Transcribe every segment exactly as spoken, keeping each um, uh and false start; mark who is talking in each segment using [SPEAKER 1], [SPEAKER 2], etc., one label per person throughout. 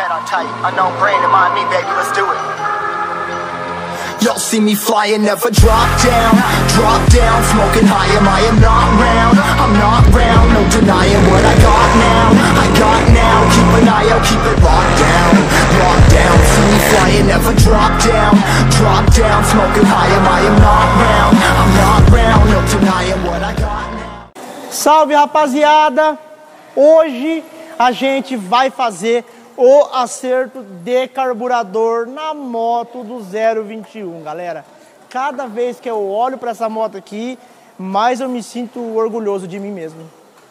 [SPEAKER 1] Right on tight, unknown brain, remind me, baby, let's do it. Y'all see me flying, never drop down, drop down, smoking high, am I am not round, I'm not round, no denying what I got now, I got now, keep an eye out, keep it locked down, locked down, see me flying, never drop down, drop down, smoking high, am I am not round, I'm not round, no denying what I got now.
[SPEAKER 2] Salve, rapaziada, hoje a gente vai fazer o acerto de carburador na moto do zero vinte e um, galera. Cada vez que eu olho para essa moto aqui, mais eu me sinto orgulhoso de mim mesmo.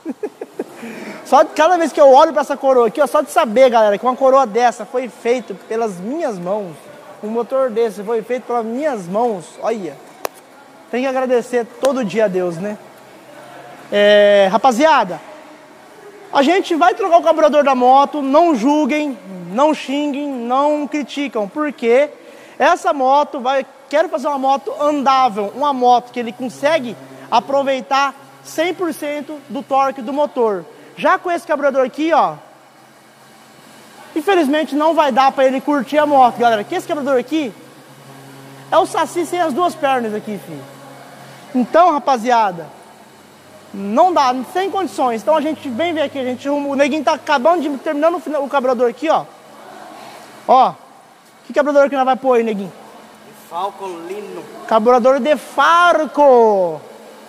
[SPEAKER 2] Só de, cada vez que eu olho para essa coroa aqui, ó, só de saber, galera, que uma coroa dessa foi feita pelas minhas mãos, um motor desse foi feito pelas minhas mãos, olha, tem que agradecer todo dia a Deus, né? É, rapaziada, a gente vai trocar o carburador da moto, não julguem, não xinguem, não criticam, porque essa moto vai, quero fazer uma moto andável, uma moto que ele consegue aproveitar cem por cento do torque do motor. Já com esse carburador aqui, ó, infelizmente não vai dar para ele curtir a moto, galera, que esse carburador aqui é o saci sem as duas pernas aqui, filho. Então, rapaziada, não dá, sem condições. Então a gente vem ver aqui, a gente, o neguinho tá acabando de terminando o, o carburador aqui, ó. Ó, que carburador que nós vai pôr aí, neguinho?
[SPEAKER 3] Falco Lino.
[SPEAKER 2] Carburador de Farco.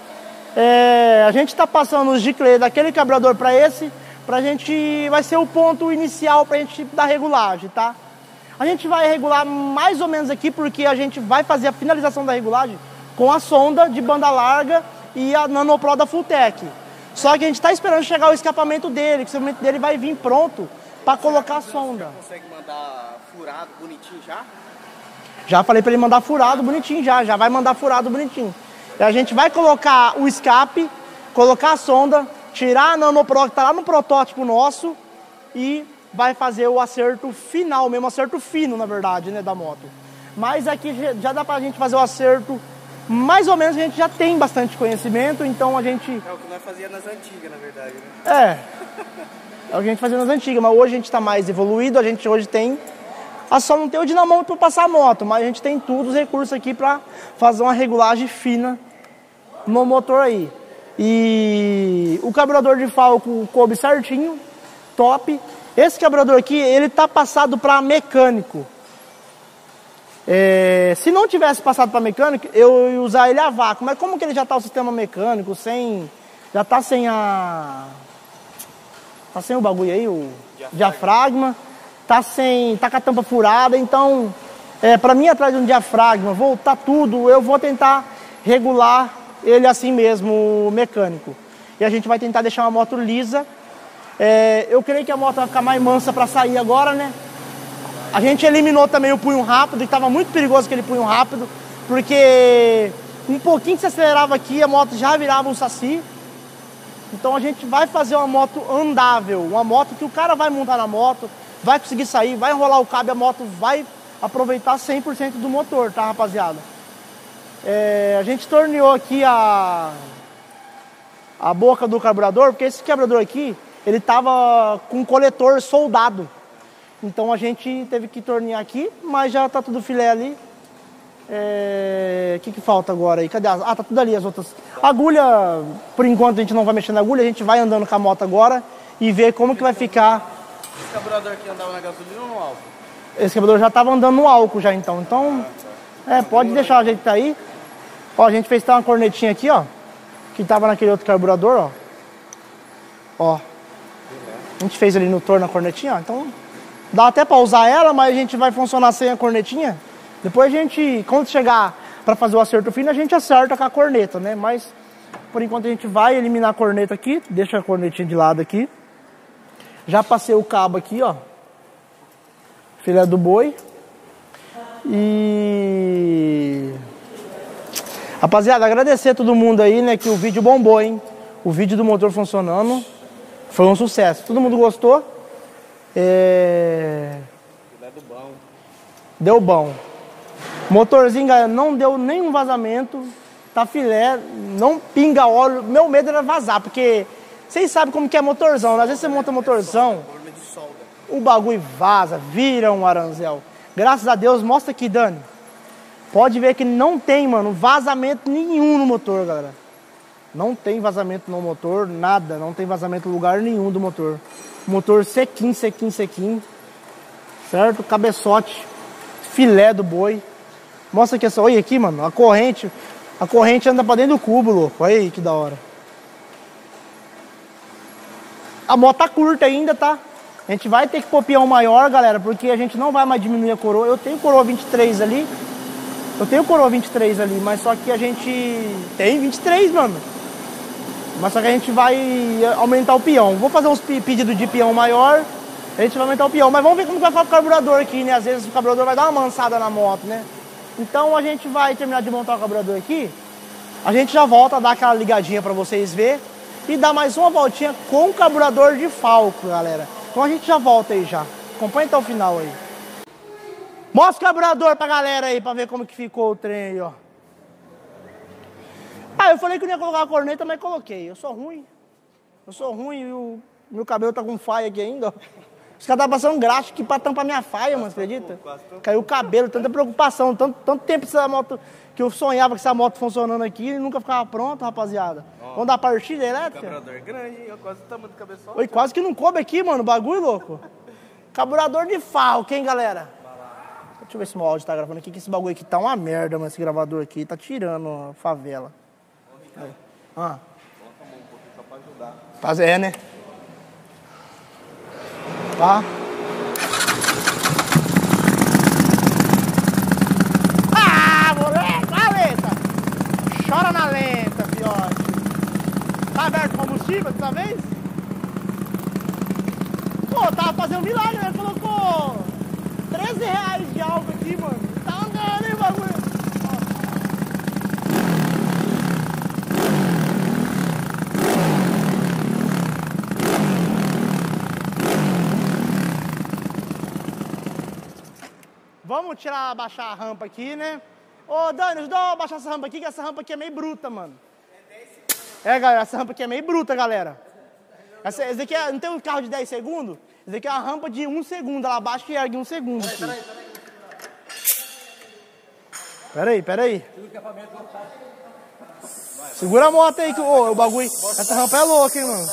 [SPEAKER 2] É, a gente tá passando os giclê daquele carburador para esse, pra gente, vai ser o ponto inicial pra gente dar regulagem, tá? A gente vai regular mais ou menos aqui, porque a gente vai fazer a finalização da regulagem com a sonda de banda larga e a Nanopro da Fulltech. Só que a gente está esperando chegar o escapamento dele, que o escapamento dele vai vir pronto para colocar a sonda.
[SPEAKER 3] Você consegue mandar furado bonitinho já?
[SPEAKER 2] Já falei para ele mandar furado bonitinho já, já vai mandar furado bonitinho. E a gente vai colocar o escape, colocar a sonda, tirar a Nanopro que está lá no protótipo nosso e vai fazer o acerto final mesmo, acerto fino na verdade, né, da moto. Mas aqui já dá para a gente fazer o acerto. Mais ou menos a gente já tem bastante conhecimento, então a gente...
[SPEAKER 3] É o que nós fazíamos nas antigas, na verdade, né?
[SPEAKER 2] É, é o que a gente fazia nas antigas, mas hoje a gente está mais evoluído, a gente hoje tem... A só não tem o dinamômetro para passar a moto, mas a gente tem todos os recursos aqui para fazer uma regulagem fina no motor aí. E o carburador de Falco coube certinho, top. Esse carburador aqui, ele tá passado para mecânico. É, se não tivesse passado para mecânico, eu ia usar ele a vácuo. Mas como que ele já está o sistema mecânico, sem, já está sem a, tá sem o bagulho aí, o diafragma, diafragma tá sem, tá com a tampa furada. Então, é, para mim atrás de um diafragma, voltar tudo, eu vou tentar regular ele assim mesmo, mecânico. E a gente vai tentar deixar uma moto lisa. É, eu creio que a moto vai ficar mais mansa para sair agora, né? A gente eliminou também o punho rápido, que estava muito perigoso aquele punho rápido, porque um pouquinho que se acelerava aqui, a moto já virava um saci. Então a gente vai fazer uma moto andável, uma moto que o cara vai montar na moto, vai conseguir sair, vai enrolar o cabo, a moto vai aproveitar cem por cento do motor, tá, rapaziada? É, a gente torneou aqui a, a boca do carburador, porque esse carburador aqui, ele tava com um coletor soldado. Então a gente teve que tornear aqui, mas já tá tudo filé ali. É... O que que falta agora aí? Cadê as... Ah, tá tudo ali as outras. Agulha, por enquanto a gente não vai mexer na agulha, a gente vai andando com a moto agora e ver como que vai ficar.
[SPEAKER 3] Esse carburador aqui andava na gasolina ou no álcool?
[SPEAKER 2] Esse carburador já tava andando no álcool já então. Então, é, pode deixar a gente tá aí. Ó, a gente fez tá uma cornetinha aqui, ó, que tava naquele outro carburador, ó. Ó. A gente fez ali no torno a cornetinha, ó, então... Dá até para usar ela, mas a gente vai funcionar sem a cornetinha. Depois a gente, quando chegar para fazer o acerto fino, a gente acerta com a corneta, né? Mas, por enquanto, a gente vai eliminar a corneta aqui. Deixa a cornetinha de lado aqui. Já passei o cabo aqui, ó. Filé do boi. E... Rapaziada, agradecer a todo mundo aí, né? Que o vídeo bombou, hein? O vídeo do motor funcionando foi um sucesso. Todo mundo gostou? É... Deu bom. Motorzinho, galera, não deu nenhum vazamento. Tá filé, não pinga óleo. Meu medo era vazar, porque vocês sabem como que é motorzão, né? Às vezes você monta motorzão. o bagulho vaza, vira um aranzel. Graças a Deus, mostra aqui, Dani. Pode ver que não tem, mano, vazamento nenhum no motor, galera. Não tem vazamento no motor, nada. Não tem vazamento em lugar nenhum do motor. Motor sequinho, sequinho, sequinho. Certo? Cabeçote. Filé do boi. Mostra aqui essa. Olha aqui, mano. A corrente. A corrente anda pra dentro do cubo, louco. Olha aí que da hora. A moto tá curta ainda, tá? A gente vai ter que pôr peão maior, galera, porque a gente não vai mais diminuir a coroa. Eu tenho coroa vinte e três ali. Eu tenho coroa vinte e três ali, mas só que a gente tem vinte e três, mano. Mas só que a gente vai aumentar o peão. Vou fazer uns pedidos de peão maior. A gente vai aumentar o peão. Mas vamos ver como vai ficar o carburador aqui, né? Às vezes o carburador vai dar uma mansada na moto, né? Então a gente vai terminar de montar o carburador aqui. A gente já volta a dar aquela ligadinha pra vocês verem. E dar mais uma voltinha com o carburador de Falco, galera. Então a gente já volta aí já. Acompanha até o final aí. Mostra o carburador pra galera aí, pra ver como que ficou o trem aí, ó. Ah, eu falei que não ia colocar a corneta, mas coloquei. Eu sou ruim. Eu sou ruim e o meu cabelo tá com faia aqui ainda, ó. Os caras tá passando graxa aqui pra tampar minha faia, mano, você acredita? Caiu o cabelo, tanta preocupação, tanto, tanto tempo essa moto, que eu sonhava com essa moto funcionando aqui e nunca ficava pronta, rapaziada. Ó, vamos dar partida elétrica?
[SPEAKER 3] Carburador grande, hein? Quase o tamanho do cabeçote.
[SPEAKER 2] Oi, quase que não coube aqui, mano, bagulho louco. Carburador de Falco, hein, galera? Deixa eu ver se o áudio tá gravando aqui, que esse bagulho aqui tá uma merda, mano, esse gravador aqui, tá tirando a favela. Aí. Ah.
[SPEAKER 3] Coloca a mão um pouquinho só pra ajudar.
[SPEAKER 2] Fazer, é, né? Tá. Ah, moleque, vai, lenta. Chora na lenta, fiote. Tá aberto o combustível dessa vez? Pô, tava fazendo um milagre, né? Colocou treze reais de álcool aqui, mano. Tá andando, hein, bagulho? Vamos tirar, baixar a rampa aqui, né? Ô, Dani, ajuda a baixar essa rampa aqui, que essa rampa aqui é meio bruta, mano. É, galera, essa rampa aqui é meio bruta, galera. Essa, esse aqui é, não tem um carro de dez segundos? Esse aqui é uma rampa de um segundo, ela baixa e ergue um segundo aqui. Peraí, peraí. Segura a moto aí, que oh, o bagulho... Essa rampa é louca, hein, mano.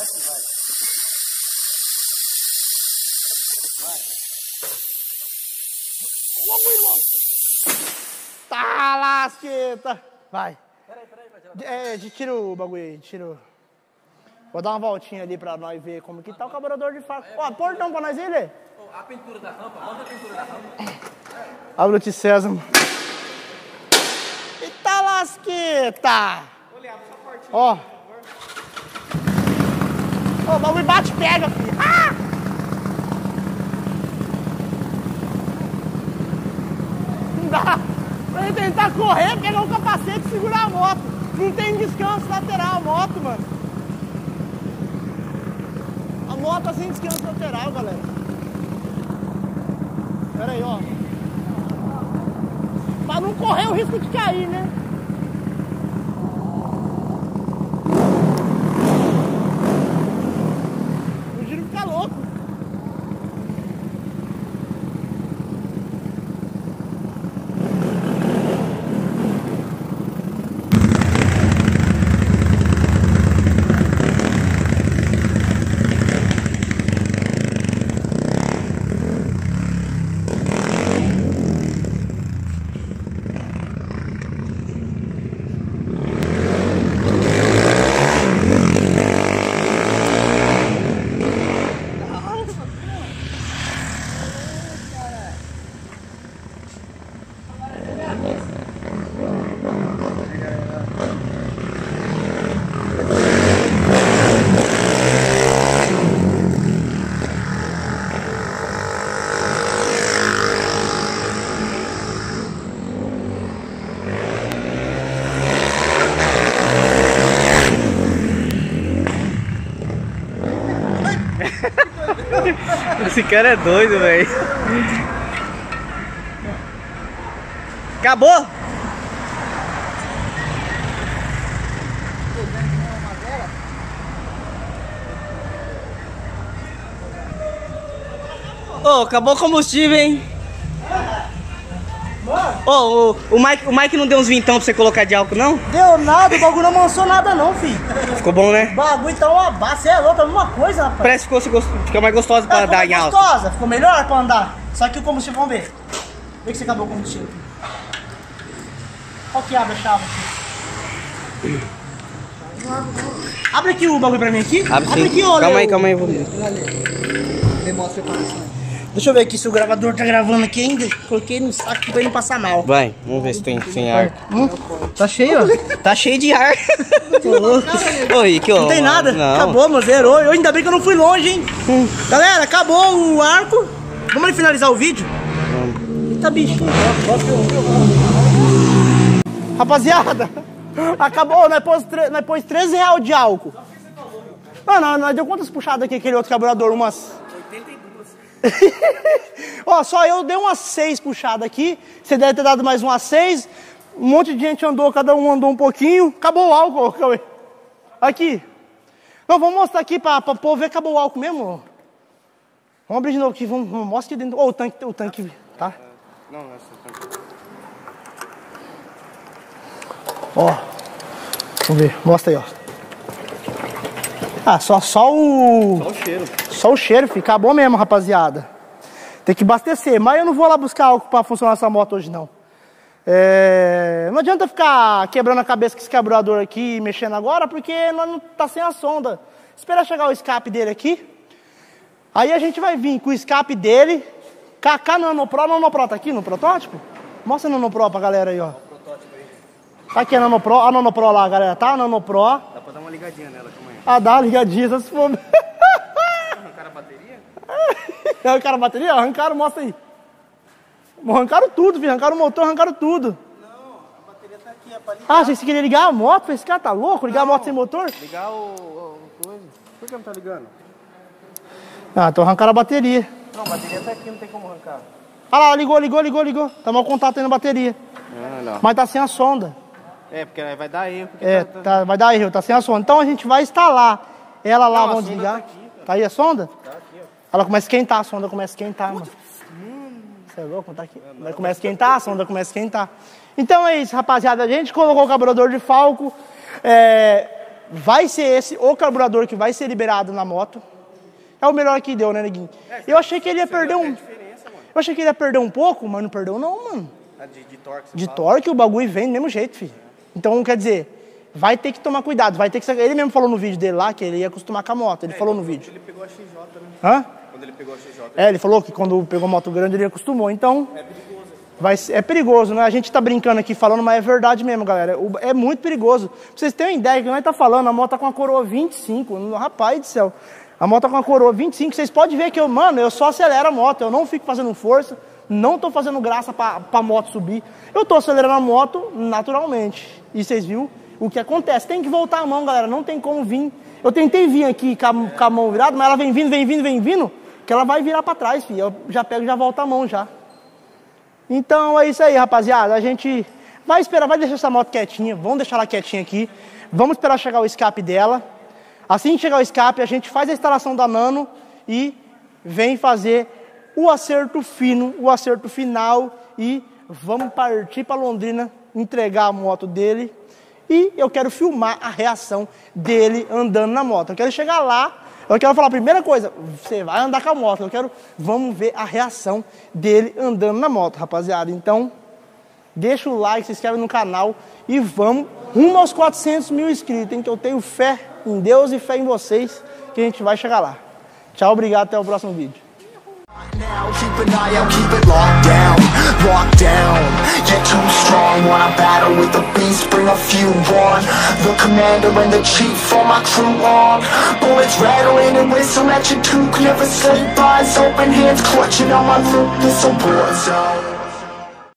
[SPEAKER 2] Tá, lasqueta. Vai. Peraí, peraí, vai tirar. É, tira o bagulho aí, tira o... Vou dar uma voltinha ali pra nós ver como que tá o carburador de faca. Ó, portão pra nós ir, Lê.
[SPEAKER 3] A pintura da rampa, manda a pintura da rampa.
[SPEAKER 2] Abre o César. Eita lasqueta. Ó. Ó, o bagulho bate e pega, filho. Ah! Não dá. Pra gente tentar correr, pegar o capacete e segurar a moto. Não tem descanso lateral a moto, mano. A moto tá sem descanso lateral, galera. Pera aí, ó. Pra não correr o risco de cair, né? O giro fica louco.
[SPEAKER 3] Esse cara é doido, velho. Acabou?
[SPEAKER 4] Ô, oh, acabou o combustível, hein? Ô, oh, o, o, Mike, o Mike não deu uns vintão pra você colocar de álcool, não?
[SPEAKER 2] Deu nada, o bagulho não amansou nada não, filho.
[SPEAKER 4] Ficou bom, né?
[SPEAKER 2] O bagulho tá uma base, você é louco, é a mesma coisa, rapaz.
[SPEAKER 4] Parece que ficou, ficou mais gostosa pra
[SPEAKER 2] é,
[SPEAKER 4] andar em álcool.
[SPEAKER 2] Gostosa, ficou melhor pra andar. Só que o combustível, vamos ver. Vê que você acabou o combustível. Qual que abre a chave aqui? Abre aqui o bagulho pra mim aqui.
[SPEAKER 4] Abre,
[SPEAKER 2] Abre aqui, olha.
[SPEAKER 4] Calma aí, calma aí, vou ver.
[SPEAKER 2] Demonstra a separação. Deixa eu ver aqui se o gravador tá gravando aqui ainda. Coloquei no saco pra ele não passar mal.
[SPEAKER 4] Vai, vamos ver se tem sem ar.
[SPEAKER 2] Hum? Tá cheio, ó.
[SPEAKER 4] Tá cheio de ar. Oi, que
[SPEAKER 2] Não tem nada. Não. Acabou, meu, zerou. Eu, ainda bem que eu não fui longe, hein. Hum. Galera, acabou o arco. Vamos ali finalizar o vídeo? Hum. Eita, bicho. Rapaziada, acabou, nós pôs, nós pôs treze reais de álcool. Não, não, nós deu quantas puxadas aqui, aquele outro carburador? Umas... oitenta e duas. Ó, só eu dei umas seis puxadas aqui. Você deve ter dado mais umas seis. Um monte de gente andou, cada um andou um pouquinho. Acabou o álcool, Cauê. Aqui. Não, vamos mostrar aqui pra, pra povo ver que acabou o álcool mesmo. Vamos abrir de novo aqui, vamos, vamos mostra aqui dentro. Ó, oh, o tanque, o tanque, tá?
[SPEAKER 3] Não, não é só tanque.
[SPEAKER 2] Ó, vamos ver, mostra aí, ó. Ah, só, só o...
[SPEAKER 3] Só o cheiro.
[SPEAKER 2] Só o cheiro, filho. Acabou mesmo, rapaziada. Tem que abastecer, mas eu não vou lá buscar álcool pra funcionar essa moto hoje, não. É... Não adianta ficar quebrando a cabeça com esse carburador aqui, mexendo agora, porque nós não tá sem a sonda. Espera chegar o escape dele aqui. Aí a gente vai vir com o escape dele. K K Nanopro, a Nanopro tá aqui no protótipo? Mostra a Nanopro pra galera aí, ó. Tá aqui a Nanopro, a Nanopro lá, galera, tá? A Nanopro.
[SPEAKER 3] Dá pra dar uma ligadinha nela, calma aí.
[SPEAKER 2] Ah, dá uma ligadinha, se for...
[SPEAKER 3] Arrancaram a bateria?
[SPEAKER 2] Arrancaram a bateria? Arrancaram, mostra aí. Arrancaram tudo, filho. Arrancaram o motor, arrancaram tudo.
[SPEAKER 3] Não, a bateria tá aqui, é pra ligar.
[SPEAKER 2] Ah, vocês queriam ligar a moto? Esse cara tá louco? Ligar não, a moto sem motor?
[SPEAKER 3] Ligar o, o coisa. Por que não tá ligando?
[SPEAKER 2] Ah, então arrancaram a bateria.
[SPEAKER 3] Não, a bateria tá aqui, não tem como arrancar.
[SPEAKER 2] Ah lá, ligou, ligou, ligou, ligou. Tá mau contato aí na bateria.
[SPEAKER 3] Ah, não.
[SPEAKER 2] Mas tá sem a sonda.
[SPEAKER 3] É, porque vai dar erro.
[SPEAKER 2] É,
[SPEAKER 3] tá,
[SPEAKER 2] tá, vai dar erro, tá sem a sonda. Então a gente vai instalar ela lá,
[SPEAKER 3] não,
[SPEAKER 2] vamos desligar.
[SPEAKER 3] Tá, aqui,
[SPEAKER 2] tá aí a sonda?
[SPEAKER 3] Tá aqui, ó.
[SPEAKER 2] Ela começa a esquentar, a sonda começa a esquentar, mano. Você é louco? Tá aqui. Ela começa a esquentar, a sonda começa a esquentar. Então é isso, rapaziada. A gente colocou o carburador de Falco. É, vai ser esse o carburador que vai ser liberado na moto. É o melhor que deu, né, neguinho? É, eu achei que ele ia perder um... Eu achei que ele ia perder um pouco, mas não perdeu não, mano.
[SPEAKER 3] De, de torque,
[SPEAKER 2] De torque o bagulho vem do mesmo jeito, filho. Então, quer dizer, vai ter que tomar cuidado, vai ter que... Ele mesmo falou no vídeo dele lá que ele ia acostumar com a moto, ele é, falou no vídeo.
[SPEAKER 3] Ele pegou a X J, né?
[SPEAKER 2] Hã?
[SPEAKER 3] Quando ele pegou a X J.
[SPEAKER 2] É, ele falou que quando pegou moto grande ele acostumou, então...
[SPEAKER 3] É perigoso.
[SPEAKER 2] Vai ser, é perigoso, né? A gente tá brincando aqui falando, mas é verdade mesmo, galera. É muito perigoso. Pra vocês terem uma ideia, que nós tá falando, a moto tá com a coroa vinte e cinco, rapaz do céu. A moto tá com a coroa vinte e cinco, vocês podem ver que eu, mano, eu só acelero a moto, eu não fico fazendo força, não tô fazendo graça pra, pra moto subir. Eu tô acelerando a moto naturalmente. E vocês viram o que acontece. Tem que voltar a mão, galera, não tem como vir. Eu tentei vir aqui com a, com a mão virada, mas ela vem vindo, vem vindo, vem vindo, que ela vai virar pra trás, filho. Eu já pego e já volto a mão já. Então é isso aí, rapaziada. A gente vai esperar, vai deixar essa moto quietinha, vamos deixar ela quietinha aqui. Vamos esperar chegar o escape dela. Assim que chegar o escape, a gente faz a instalação da Nano e vem fazer o acerto fino, o acerto final e vamos partir para Londrina entregar a moto dele. E eu quero filmar a reação dele andando na moto. Eu quero chegar lá, eu quero falar a primeira coisa, você vai andar com a moto. Eu quero, vamos ver a reação dele andando na moto, rapaziada. Então, deixa o like, se inscreve no canal e vamos rumo aos quatrocentos mil inscritos, hein? Que eu tenho fé em Deus e fé em vocês que a gente vai chegar lá. Tchau, obrigado, até o próximo vídeo.
[SPEAKER 1] Now, keep an eye out, keep it locked down, locked down. Get too strong, wanna battle with the beast, bring a few on. The commander and the chief, all my crew on. Bullets rattling and whistle at your toque, never sleep, eyes open, hands clutching on my loot, this a war zone.